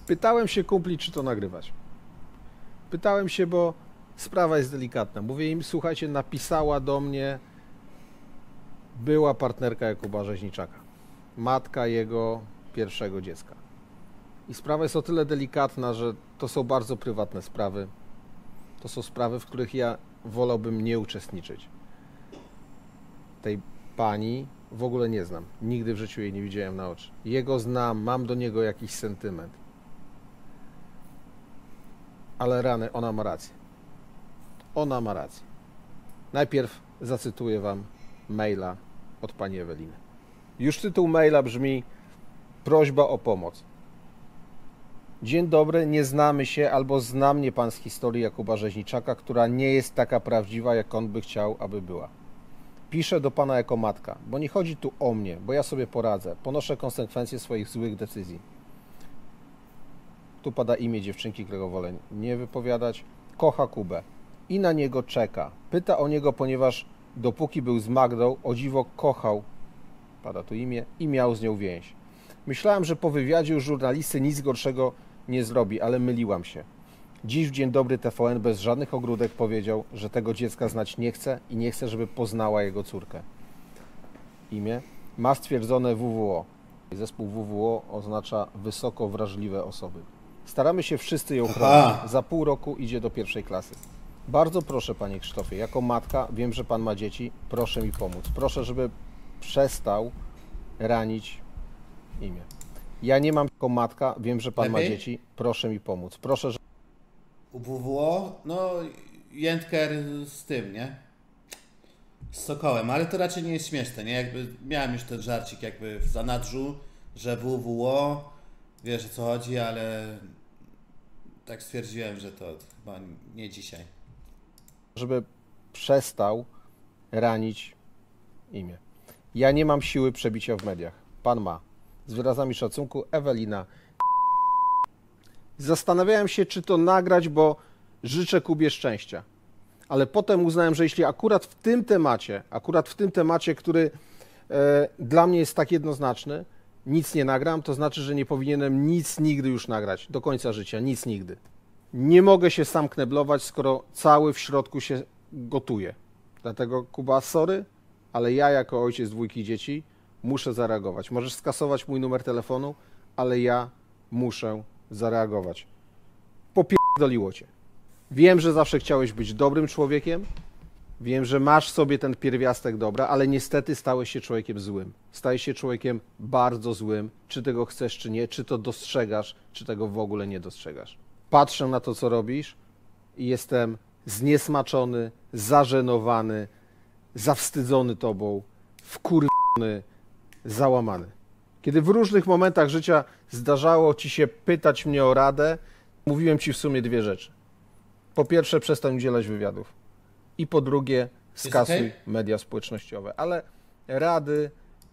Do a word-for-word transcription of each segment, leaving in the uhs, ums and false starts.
Pytałem się kumpli, czy to nagrywać. Pytałem się, bo sprawa jest delikatna. Mówię im, słuchajcie, napisała do mnie była partnerka Jakuba Rzeźniczaka. Matka jego pierwszego dziecka. I sprawa jest o tyle delikatna, że to są bardzo prywatne sprawy. To są sprawy, w których ja wolałbym nie uczestniczyć. Tej pani w ogóle nie znam. Nigdy w życiu jej nie widziałem na oczy. Jego znam, mam do niego jakiś sentyment. Ale rany, ona ma rację. Ona ma rację. Najpierw zacytuję wam maila od pani Eweliny. Już tytuł maila brzmi: prośba o pomoc. Dzień dobry, nie znamy się, albo zna mnie pan z historii Jakuba Rzeźniczaka, która nie jest taka prawdziwa, jak on by chciał, aby była. Piszę do pana jako matka, bo nie chodzi tu o mnie, bo ja sobie poradzę. Ponoszę konsekwencje swoich złych decyzji. Tu pada imię dziewczynki, którego wolę nie wypowiadać. Kocha Kubę i na niego czeka. Pyta o niego, ponieważ dopóki był z Magdą, o dziwo kochał, pada tu imię, i miał z nią więź. Myślałem, że po wywiadzie u żurnalisty nic gorszego nie zrobi, ale myliłam się. Dziś w Dzień Dobry T V N bez żadnych ogródek powiedział, że tego dziecka znać nie chce i nie chce, żeby poznała jego córkę. Imię? Ma stwierdzone W W O. Zespół W W O oznacza wysoko wrażliwe osoby. Staramy się wszyscy ją chronić. Za pół roku idzie do pierwszej klasy. Bardzo proszę, panie Krzysztofie, jako matka, wiem, że pan ma dzieci, proszę mi pomóc. Proszę, żeby przestał ranić imię. Ja nie mam jako matka, wiem, że pan Lepiej? ma dzieci, proszę mi pomóc. Proszę, że... U W W O, no Jędker z tym, nie? Z Sokołem, ale to raczej nie jest śmieszne, nie? Jakby miałem już ten żarcik jakby w zanadrzu, że W W O, wiesz o co chodzi, ale tak stwierdziłem, że to chyba nie dzisiaj. Żeby przestał ranić imię. Ja nie mam siły przebicia w mediach. Pan ma. Z wyrazami szacunku, Ewelina. Zastanawiałem się, czy to nagrać, bo życzę Kubie szczęścia. Ale potem uznałem, że jeśli akurat w tym temacie, akurat w tym temacie, który e, dla mnie jest tak jednoznaczny, nic nie nagram, to znaczy, że nie powinienem nic nigdy już nagrać. Do końca życia. Nic nigdy. Nie mogę się sam kneblować, skoro cały w środku się gotuje. Dlatego, Kuba, sorry, ale ja jako ojciec dwójki dzieci muszę zareagować. Możesz skasować mój numer telefonu, ale ja muszę zareagować. Popierdoliło cię. Wiem, że zawsze chciałeś być dobrym człowiekiem. Wiem, że masz w sobie ten pierwiastek dobra, ale niestety stałeś się człowiekiem złym. Stałeś się człowiekiem bardzo złym. Czy tego chcesz, czy nie, czy to dostrzegasz, czy tego w ogóle nie dostrzegasz. Patrzę na to, co robisz i jestem zniesmaczony, zażenowany, zawstydzony tobą, wkurwiony, załamany. Kiedy w różnych momentach życia zdarzało ci się pytać mnie o radę, mówiłem ci w sumie dwie rzeczy. Po pierwsze, przestań udzielać wywiadów. I po drugie, skasuj okay? media społecznościowe. Ale rady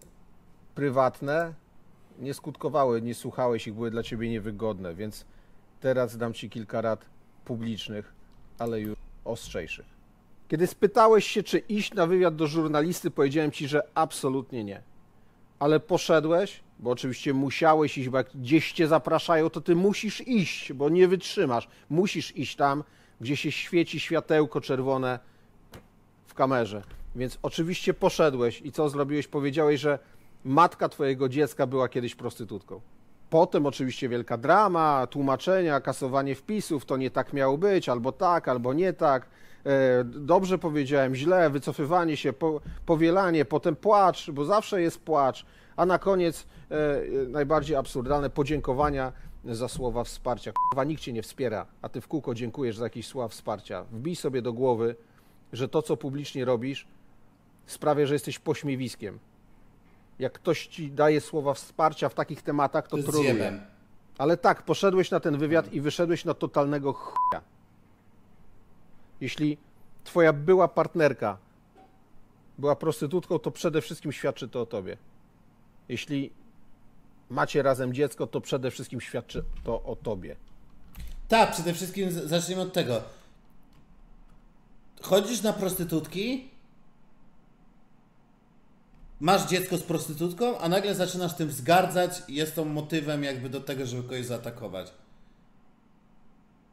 prywatne nie skutkowały, nie słuchałeś ich, były dla ciebie niewygodne, więc teraz dam ci kilka rad publicznych, ale już ostrzejszych. Kiedy spytałeś się, czy iść na wywiad do żurnalisty, powiedziałem ci, że absolutnie nie. Ale poszedłeś, bo oczywiście musiałeś iść, bo jak gdzieś cię zapraszają, to ty musisz iść, bo nie wytrzymasz. Musisz iść tam, gdzie się świeci światełko czerwone w kamerze. Więc oczywiście poszedłeś i co zrobiłeś? Powiedziałeś, że matka twojego dziecka była kiedyś prostytutką. Potem oczywiście wielka drama, tłumaczenia, kasowanie wpisów, to nie tak miało być, albo tak, albo nie tak. Dobrze powiedziałem, źle, wycofywanie się, po, powielanie, potem płacz, bo zawsze jest płacz, a na koniec e, najbardziej absurdalne podziękowania za słowa wsparcia. Kurwa, nikt cię nie wspiera, a ty w kółko dziękujesz za jakieś słowa wsparcia. Wbij sobie do głowy, że to, co publicznie robisz, sprawia, że jesteś pośmiewiskiem. Jak ktoś ci daje słowa wsparcia w takich tematach, to troluje. Ale tak, poszedłeś na ten wywiad i wyszedłeś na totalnego chuja. Jeśli twoja była partnerka była prostytutką, to przede wszystkim świadczy to o tobie. Jeśli macie razem dziecko, to przede wszystkim świadczy to o tobie. Tak, przede wszystkim zacznijmy od tego. Chodzisz na prostytutki, masz dziecko z prostytutką, a nagle zaczynasz tym wzgardzać i jest to motywem jakby do tego, żeby kogoś zaatakować.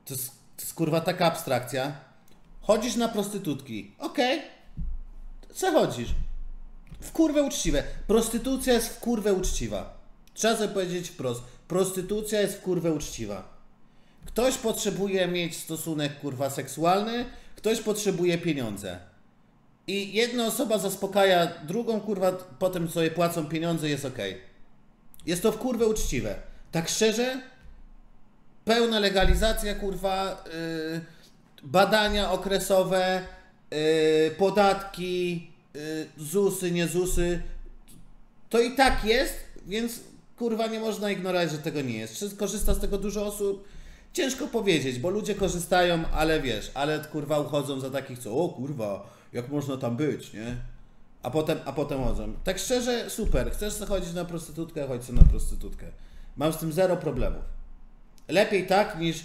To jest, to jest kurwa taka abstrakcja. Chodzisz na prostytutki. Okej. Okay. Co chodzisz? W kurwę uczciwe. Prostytucja jest w kurwę uczciwa. Trzeba sobie powiedzieć wprost. Prostytucja jest w kurwę uczciwa. Ktoś potrzebuje mieć stosunek kurwa seksualny, ktoś potrzebuje pieniądze. I jedna osoba zaspokaja drugą, kurwa, potem sobie płacą pieniądze, jest okej. Okay. Jest to w kurwę uczciwe. Tak szczerze, pełna legalizacja, kurwa, yy, badania okresowe, yy, podatki, yy, zusy, nie zusy. To i tak jest, więc kurwa nie można ignorować, że tego nie jest. Czy korzysta z tego dużo osób? Ciężko powiedzieć, bo ludzie korzystają, ale wiesz, ale kurwa uchodzą za takich, co o kurwa, jak można tam być, nie? A potem, a potem chodzą. Tak szczerze, super, chcesz sobie chodzić na prostytutkę, chodź sobie na prostytutkę. Mam z tym zero problemów. Lepiej tak, niż,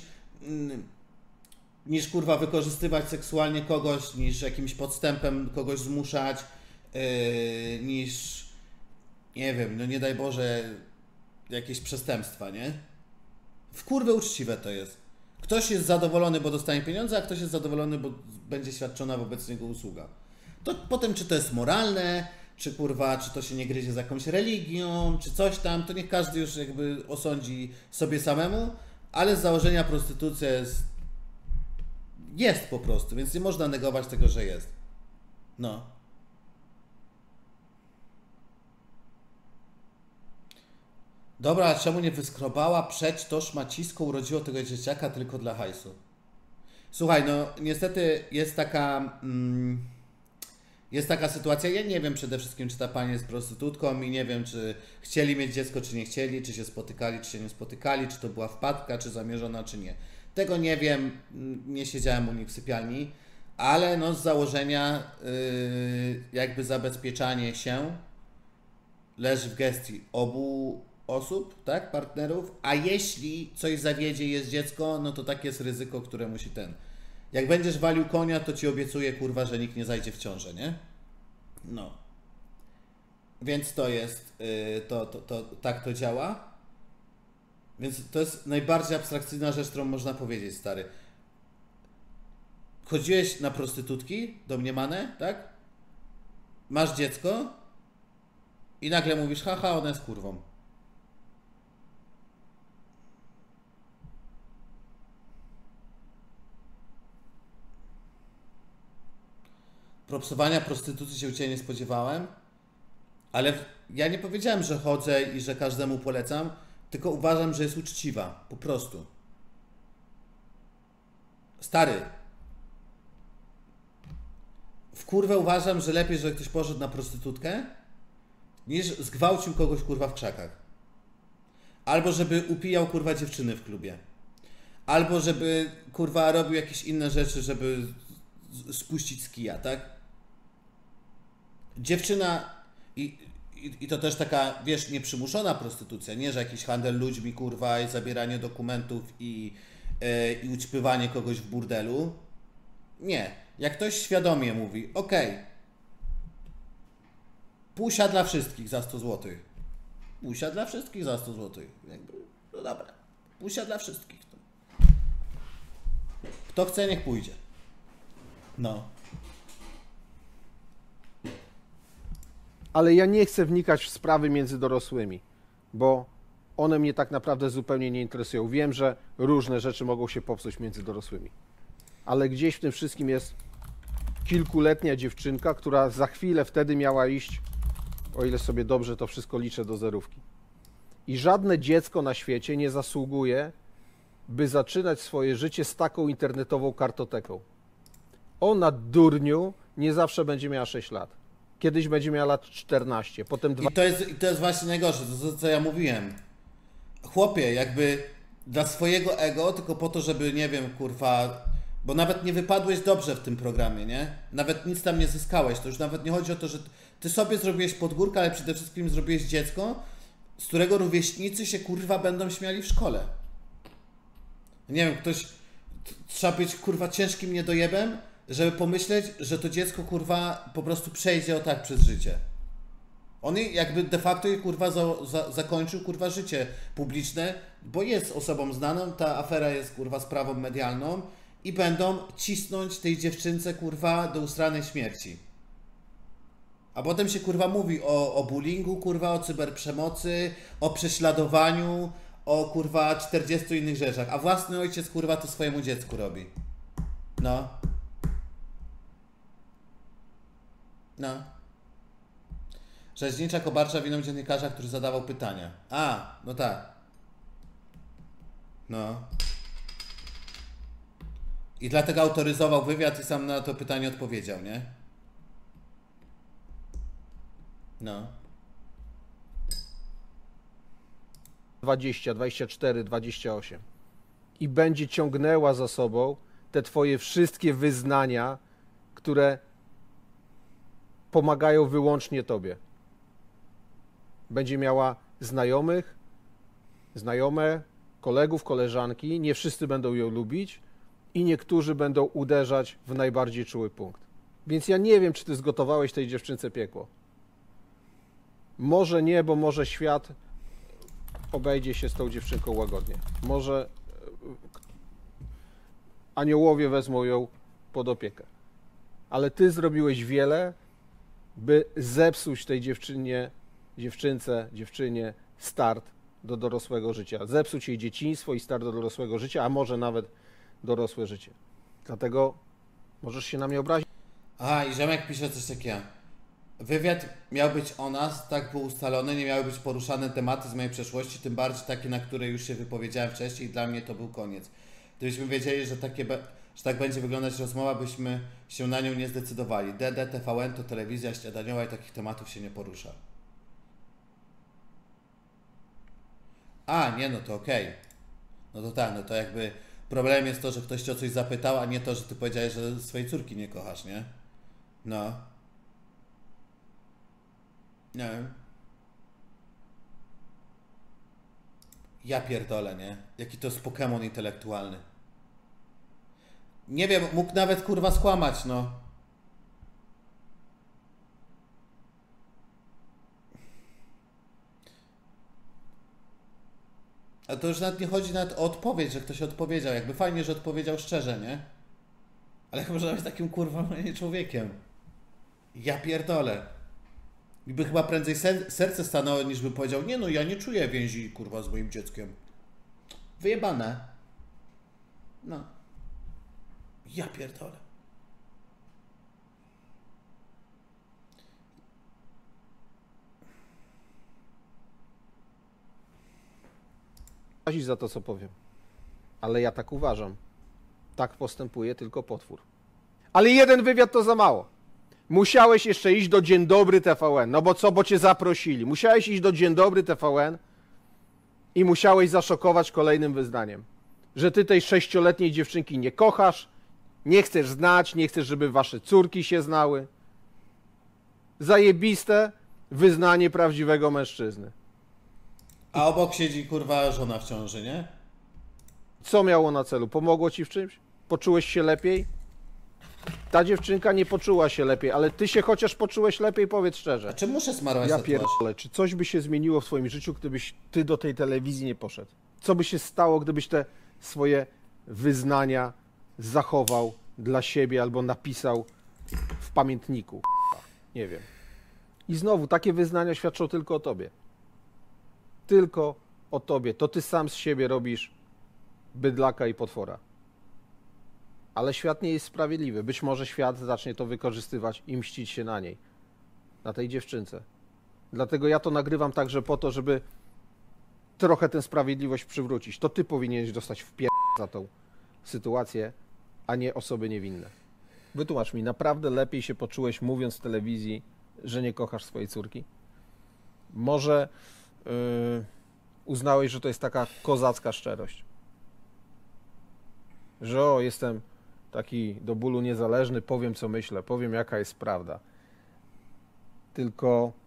niż kurwa wykorzystywać seksualnie kogoś, niż jakimś podstępem kogoś zmuszać, yy, niż, nie wiem, no nie daj Boże, jakieś przestępstwa, nie? W kurwę uczciwe to jest. Ktoś jest zadowolony, bo dostanie pieniądze, a ktoś jest zadowolony, bo będzie świadczona wobec niego usługa. To potem, czy to jest moralne, czy kurwa, czy to się nie gryzie z jakąś religią, czy coś tam, to niech każdy już jakby osądzi sobie samemu, ale z założenia prostytucja jest, jest po prostu, więc nie można negować tego, że jest. No. Dobra, a czemu nie wyskrobała przeć to szmacisko urodziło tego dzieciaka tylko dla hajsu? Słuchaj, no niestety jest taka mm, jest taka sytuacja, ja nie wiem przede wszystkim, czy ta pani jest prostytutką i nie wiem, czy chcieli mieć dziecko, czy nie chcieli, czy się spotykali, czy się nie spotykali, czy to była wpadka, czy zamierzona, czy nie. Tego nie wiem, nie siedziałem u nich w sypialni, ale no z założenia yy, jakby zabezpieczanie się leży w gestii obu osób, tak, partnerów, a jeśli coś zawiedzie, jest dziecko, no to takie jest ryzyko, które musi ten. Jak będziesz walił konia, to ci obiecuję, kurwa, że nikt nie zajdzie w ciążę, nie? No. Więc to jest, yy, to, to, to, tak to działa. Więc to jest najbardziej abstrakcyjna rzecz, którą można powiedzieć, stary. Chodziłeś na prostytutki domniemane, tak? Masz dziecko i nagle mówisz, haha, ona jest kurwą. Propsowania prostytucji się u Ciebie nie spodziewałem, ale ja nie powiedziałem, że chodzę i że każdemu polecam, tylko uważam, że jest uczciwa, po prostu. Stary, w kurwę uważam, że lepiej, że ktoś poszedł na prostytutkę, niż zgwałcił kogoś kurwa w krzakach. Albo żeby upijał kurwa dziewczyny w klubie. Albo żeby kurwa robił jakieś inne rzeczy, żeby spuścić z kija, tak? Dziewczyna i, i, i to też taka, wiesz, nieprzymuszona prostytucja, nie, że jakiś handel ludźmi, kurwa, i zabieranie dokumentów i, yy, i ućpywanie kogoś w burdelu. Nie. Jak ktoś świadomie mówi, okej, okay, pusia dla wszystkich za sto złotych. Pusia dla wszystkich za sto złotych. Jakby, no dobra. Pusia dla wszystkich. Kto chce, niech pójdzie. No. Ale ja nie chcę wnikać w sprawy między dorosłymi, bo one mnie tak naprawdę zupełnie nie interesują. Wiem, że różne rzeczy mogą się popsuć między dorosłymi. Ale gdzieś w tym wszystkim jest kilkuletnia dziewczynka, która za chwilę wtedy miała iść, o ile sobie dobrze to wszystko liczę, do zerówki. I żadne dziecko na świecie nie zasługuje, by zaczynać swoje życie z taką internetową kartoteką. Ona, durniu, nie zawsze będzie miała sześć lat. Kiedyś będzie miała lat czternaście, potem dwa... I to jest, i to jest właśnie najgorsze, to co, co ja mówiłem. Chłopie, jakby dla swojego ego, tylko po to, żeby, nie wiem, kurwa, bo nawet nie wypadłeś dobrze w tym programie, nie? Nawet nic tam nie zyskałeś, to już nawet nie chodzi o to, że ty sobie zrobiłeś podgórkę, ale przede wszystkim zrobiłeś dziecko, z którego rówieśnicy się, kurwa, będą śmiali w szkole. Nie wiem, ktoś... Trzeba być, kurwa, ciężkim niedojebem, żeby pomyśleć, że to dziecko, kurwa, po prostu przejdzie o tak przez życie. On jej jakby de facto jej kurwa za, za, zakończył kurwa życie publiczne, bo jest osobą znaną, ta afera jest kurwa sprawą medialną i będą cisnąć tej dziewczynce kurwa do usranej śmierci. A potem się kurwa mówi o, o bullyingu, kurwa, o cyberprzemocy, o prześladowaniu, o kurwa czterdziestu innych rzeczach. A własny ojciec kurwa to swojemu dziecku robi. No. No. Rzeźnicza Kobarcza winą dziennikarza, który zadawał pytania. A, no tak. No. I dlatego autoryzował wywiad i sam na to pytanie odpowiedział, nie? No. dwadzieścia, dwadzieścia cztery, dwadzieścia osiem. I będzie ciągnęła za sobą te twoje wszystkie wyznania, które pomagają wyłącznie tobie. Będzie miała znajomych, znajome, kolegów, koleżanki, nie wszyscy będą ją lubić i niektórzy będą uderzać w najbardziej czuły punkt. Więc ja nie wiem, czy ty zgotowałeś tej dziewczynce piekło. Może nie, bo może świat obejdzie się z tą dziewczynką łagodnie. Może aniołowie wezmą ją pod opiekę. Ale ty zrobiłeś wiele, by zepsuć tej dziewczynie, dziewczynce, dziewczynie start do dorosłego życia. Zepsuć jej dzieciństwo i start do dorosłego życia, a może nawet dorosłe życie. Dlatego możesz się na mnie obrazić. Aha, i Rzemek pisze coś takiego. Wywiad miał być o nas, tak był ustalony, nie miały być poruszane tematy z mojej przeszłości, tym bardziej takie, na które już się wypowiedziałem wcześniej i dla mnie to był koniec. Gdybyśmy wiedzieli, że, takie be, że tak będzie wyglądać rozmowa, byśmy się na nią nie zdecydowali. D D, T V N to telewizja śniadaniowa i takich tematów się nie porusza. A, nie, no to okej. Okay. No to tak, no to jakby problem jest to, że ktoś cię o coś zapytał, a nie to, że ty powiedziałeś, że swojej córki nie kochasz, nie? No. Nie wiem. Ja pierdolę, nie? Jaki to jest Pokémon intelektualny. Nie wiem, mógł nawet kurwa skłamać, no. A to już nawet nie chodzi nawet o odpowiedź, że ktoś odpowiedział. Jakby fajnie, że odpowiedział szczerze, nie? Ale jak można być takim kurwa człowiekiem? Ja pierdolę. I by chyba prędzej ser serce stanęło, niż by powiedział, nie no, ja nie czuję więzi, kurwa, z moim dzieckiem. Wyjebane. No. Ja pierdolę. Za to, co powiem. Ale ja tak uważam. Tak postępuje tylko potwór. Ale jeden wywiad to za mało. Musiałeś jeszcze iść do Dzień Dobry T V N. No bo co, bo cię zaprosili. Musiałeś iść do Dzień Dobry T V N i musiałeś zaszokować kolejnym wyznaniem. Że ty tej sześcioletniej dziewczynki nie kochasz, nie chcesz znać, nie chcesz, żeby wasze córki się znały. Zajebiste wyznanie prawdziwego mężczyzny. A obok siedzi kurwa żona w ciąży, nie? Co miało na celu? Pomogło ci w czymś? Poczułeś się lepiej? Ta dziewczynka nie poczuła się lepiej, ale ty się chociaż poczułeś lepiej, powiedz szczerze. A czy muszę smarować Ja tatuaż? pierdolę, czy coś by się zmieniło w twoim życiu, gdybyś ty do tej telewizji nie poszedł? Co by się stało, gdybyś te swoje wyznania zachował dla siebie albo napisał w pamiętniku? Nie wiem. I znowu, takie wyznania świadczą tylko o tobie. Tylko o tobie. To ty sam z siebie robisz bydlaka i potwora. Ale świat nie jest sprawiedliwy. Być może świat zacznie to wykorzystywać i mścić się na niej. Na tej dziewczynce. Dlatego ja to nagrywam także po to, żeby trochę tę sprawiedliwość przywrócić. To ty powinieneś dostać w pier... za tą sytuację, a nie osoby niewinne. Wytłumacz mi, naprawdę lepiej się poczułeś, mówiąc w telewizji, że nie kochasz swojej córki? Może yy, uznałeś, że to jest taka kozacka szczerość? Że o, jestem taki do bólu niezależny, powiem co myślę, powiem jaka jest prawda. Tylko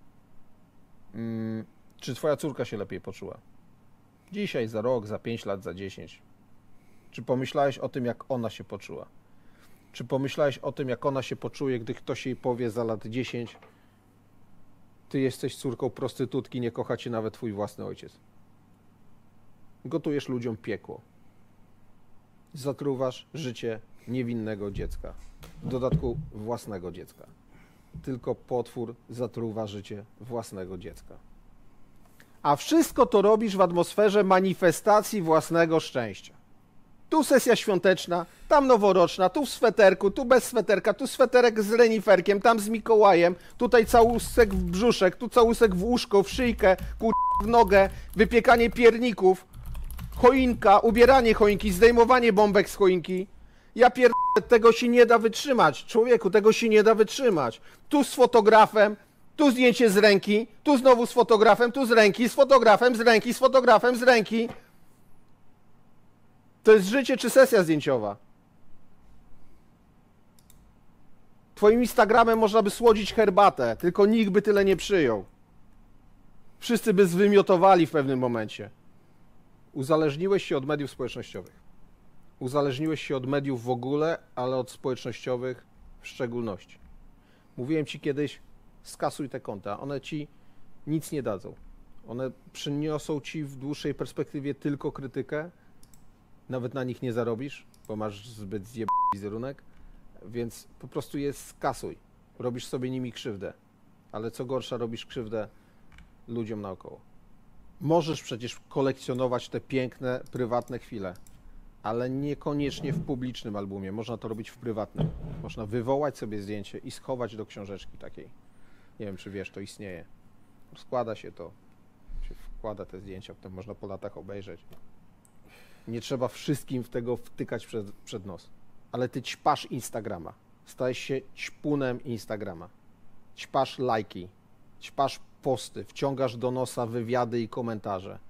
mm, czy twoja córka się lepiej poczuła? Dzisiaj, za rok, za pięć lat, za dziesięć. Czy pomyślałeś o tym, jak ona się poczuła? Czy pomyślałeś o tym, jak ona się poczuje, gdy ktoś jej powie za lat dziesięć, Ty jesteś córką prostytutki, nie kocha cię nawet twój własny ojciec. Gotujesz ludziom piekło. Zatruwasz życie niewinnego dziecka. W dodatku własnego dziecka. Tylko potwór zatruwa życie własnego dziecka. A wszystko to robisz w atmosferze manifestacji własnego szczęścia. Tu sesja świąteczna, tam noworoczna, tu w sweterku, tu bez sweterka, tu sweterek z reniferkiem, tam z Mikołajem, tutaj całusek w brzuszek, tu całusek w łóżko, w szyjkę, kur... w nogę, wypiekanie pierników, choinka, ubieranie choinki, zdejmowanie bombek z choinki. Ja pier... tego się nie da wytrzymać. Człowieku, tego się nie da wytrzymać. Tu z fotografem, tu zdjęcie z ręki, tu znowu z fotografem, tu z ręki, z fotografem, z ręki, z fotografem, z ręki. To jest życie czy sesja zdjęciowa? Twoim Instagramem można by słodzić herbatę, tylko nikt by tyle nie przyjął. Wszyscy by zwymiotowali w pewnym momencie. Uzależniłeś się od mediów społecznościowych. Uzależniłeś się od mediów w ogóle, ale od społecznościowych w szczególności. Mówiłem ci kiedyś, skasuj te konta. One ci nic nie dadzą. One przyniosą ci w dłuższej perspektywie tylko krytykę. Nawet na nich nie zarobisz, bo masz zbyt zjebany wizerunek, więc po prostu je skasuj. Robisz sobie nimi krzywdę, ale co gorsza, robisz krzywdę ludziom naokoło. Możesz przecież kolekcjonować te piękne, prywatne chwile, ale niekoniecznie w publicznym albumie. Można to robić w prywatnym. Można wywołać sobie zdjęcie i schować do książeczki takiej. Nie wiem, czy wiesz, to istnieje. Składa się to, się wkłada te zdjęcia, potem można po latach obejrzeć. Nie trzeba wszystkim w tego wtykać przed, przed nos. Ale ty ćpasz Instagrama. Stajesz się ćpunem Instagrama. Ćpasz lajki. Ćpasz posty. Wciągasz do nosa wywiady i komentarze.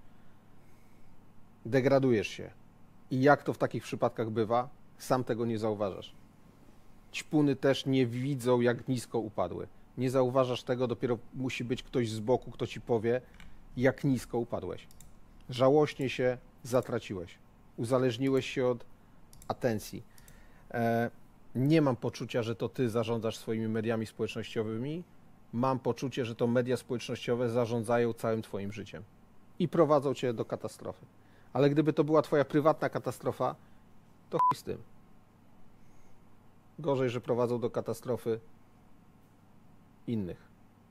Degradujesz się. I jak to w takich przypadkach bywa? Sam tego nie zauważasz. Ćpuny też nie widzą, jak nisko upadły. Nie zauważasz tego, dopiero musi być ktoś z boku, kto ci powie, jak nisko upadłeś. Żałośnie się zatraciłeś. Uzależniłeś się od atencji. E, nie mam poczucia, że to ty zarządzasz swoimi mediami społecznościowymi. Mam poczucie, że to media społecznościowe zarządzają całym twoim życiem i prowadzą cię do katastrofy. Ale gdyby to była twoja prywatna katastrofa, to chuj z tym. Gorzej, że prowadzą do katastrofy innych.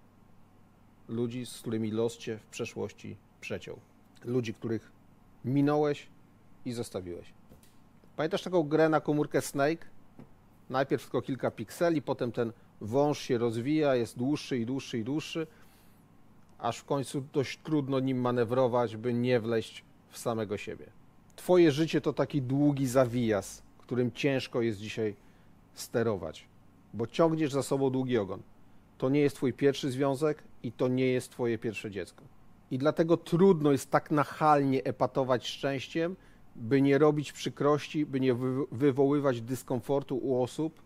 Ludzi, z którymi los cię w przeszłości przeciął. Ludzi, których minąłeś i zostawiłeś. Pamiętasz taką grę na komórkę Snake? Najpierw tylko kilka pikseli, potem ten wąż się rozwija, jest dłuższy i dłuższy i dłuższy, aż w końcu dość trudno nim manewrować, by nie wleźć w samego siebie. Twoje życie to taki długi zawijas, którym ciężko jest dzisiaj sterować, bo ciągniesz za sobą długi ogon. To nie jest twój pierwszy związek i to nie jest twoje pierwsze dziecko. I dlatego trudno jest tak nachalnie epatować szczęściem, by nie robić przykrości, by nie wywoływać dyskomfortu u osób,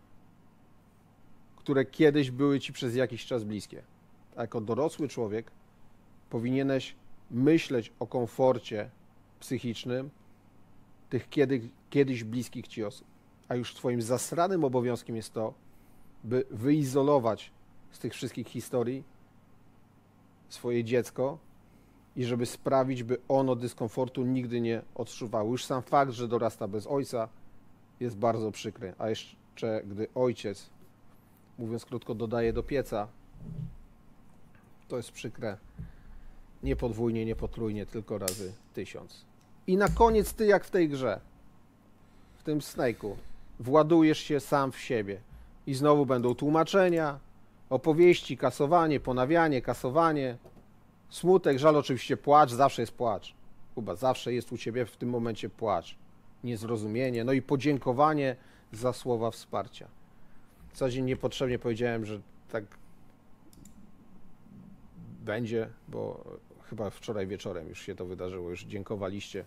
które kiedyś były ci przez jakiś czas bliskie. A jako dorosły człowiek powinieneś myśleć o komforcie psychicznym tych kiedy, kiedyś bliskich ci osób. A już twoim zasranym obowiązkiem jest to, by wyizolować z tych wszystkich historii swoje dziecko i żeby sprawić, by ono dyskomfortu nigdy nie odczuwało. Już sam fakt, że dorasta bez ojca, jest bardzo przykry. A jeszcze gdy ojciec, mówiąc krótko, dodaje do pieca, to jest przykre. Nie podwójnie, nie potrójnie, tylko razy tysiąc. I na koniec ty jak w tej grze, w tym Snake'u, władujesz się sam w siebie. I znowu będą tłumaczenia, opowieści, kasowanie, ponawianie, kasowanie, smutek, żal, oczywiście płacz, zawsze jest płacz. Kuba, zawsze jest u ciebie w tym momencie płacz, niezrozumienie, no i podziękowanie za słowa wsparcia. W zasadzie niepotrzebnie powiedziałem, że tak będzie, bo chyba wczoraj wieczorem już się to wydarzyło, już dziękowaliście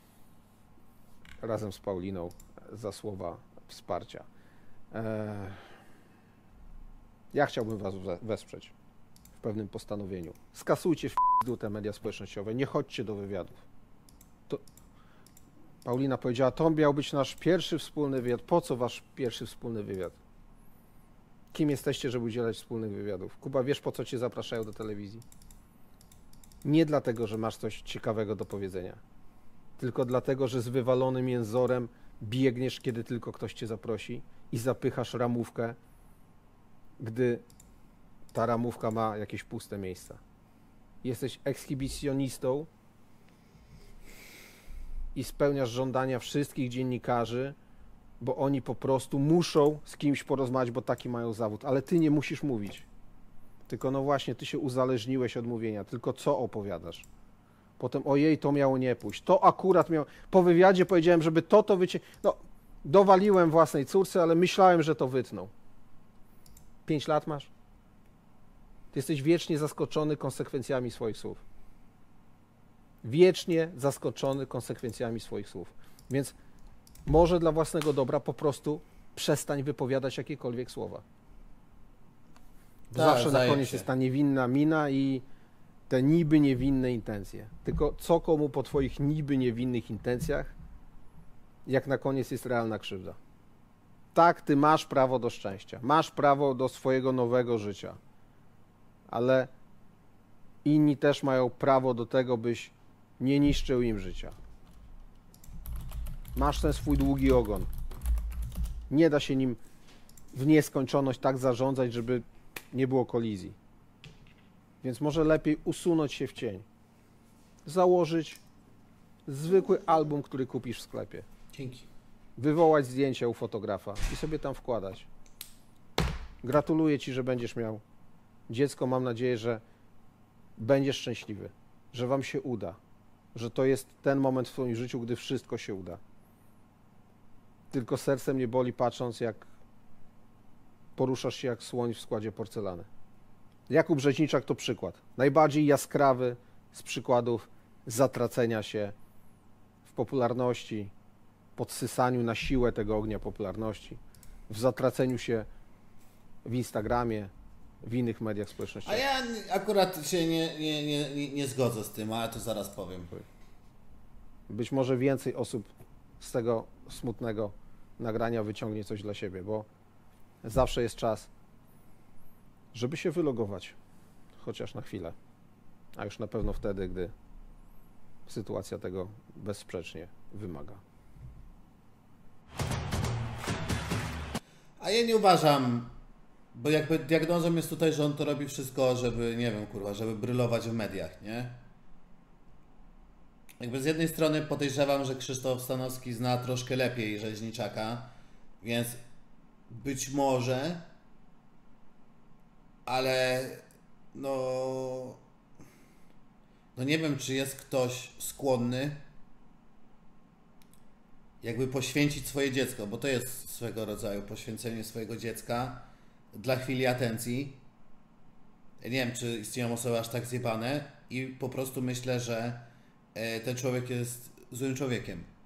razem z Pauliną za słowa wsparcia. Ja chciałbym was wesprzeć w pewnym postanowieniu. Skasujcie w p***u te media społecznościowe, nie chodźcie do wywiadów. To... Paulina powiedziała, to miał być nasz pierwszy wspólny wywiad. Po co wasz pierwszy wspólny wywiad? Kim jesteście, żeby udzielać wspólnych wywiadów? Kuba, wiesz, po co cię zapraszają do telewizji? Nie dlatego, że masz coś ciekawego do powiedzenia, tylko dlatego, że z wywalonym jęzorem biegniesz, kiedy tylko ktoś cię zaprosi i zapychasz ramówkę, gdy ta ramówka ma jakieś puste miejsca. Jesteś ekshibicjonistą i spełniasz żądania wszystkich dziennikarzy, bo oni po prostu muszą z kimś porozmawiać, bo taki mają zawód, ale ty nie musisz mówić. Tylko no właśnie, ty się uzależniłeś od mówienia, tylko co opowiadasz? Potem ojej, to miało nie pójść, to akurat miało... Po wywiadzie powiedziałem, żeby to, to wycie... No, dowaliłem własnej córce, ale myślałem, że to wytną. Pięć lat masz? Ty jesteś wiecznie zaskoczony konsekwencjami swoich słów. Wiecznie zaskoczony konsekwencjami swoich słów. Więc może dla własnego dobra po prostu przestań wypowiadać jakiekolwiek słowa. Bo Tak, zawsze na zdaje koniec się. jest ta niewinna mina i te niby niewinne intencje. Tylko co komu po twoich niby niewinnych intencjach, jak na koniec jest realna krzywda. Tak, ty masz prawo do szczęścia, masz prawo do swojego nowego życia, ale inni też mają prawo do tego, byś nie niszczył im życia. Masz ten swój długi ogon. Nie da się nim w nieskończoność tak zarządzać, żeby nie było kolizji. Więc może lepiej usunąć się w cień. Założyć zwykły album, który kupisz w sklepie. Dzięki. Wywołać zdjęcia u fotografa i sobie tam wkładać. Gratuluję ci, że będziesz miał dziecko. Mam nadzieję, że będziesz szczęśliwy, że wam się uda, że to jest ten moment w twoim życiu, gdy wszystko się uda. Tylko serce mnie boli, patrząc, jak poruszasz się jak słoń w składzie porcelany. Jakub Rzeźniczak to przykład. Najbardziej jaskrawy z przykładów zatracenia się w popularności, podsysaniu na siłę tego ognia popularności, w zatraceniu się w Instagramie, w innych mediach A społecznościowych. ja akurat się nie, nie, nie, nie, nie zgodzę z tym, ale to zaraz powiem. Być może więcej osób z tego smutnego nagrania wyciągnie coś dla siebie, bo zawsze jest czas, żeby się wylogować, chociaż na chwilę, a już na pewno wtedy, gdy sytuacja tego bezsprzecznie wymaga. A ja nie uważam, bo jakby diagnozą jest tutaj, że on to robi wszystko, żeby, nie wiem, kurwa, żeby brylować w mediach, nie? Jakby z jednej strony podejrzewam, że Krzysztof Stanowski zna troszkę lepiej Rzeźniczaka, więc być może, ale no, no nie wiem, czy jest ktoś skłonny jakby poświęcić swoje dziecko, bo to jest swego rodzaju poświęcenie swojego dziecka dla chwili atencji. Ja nie wiem, czy istnieją osoby aż tak zjebane i po prostu myślę, że e, ten człowiek jest złym człowiekiem.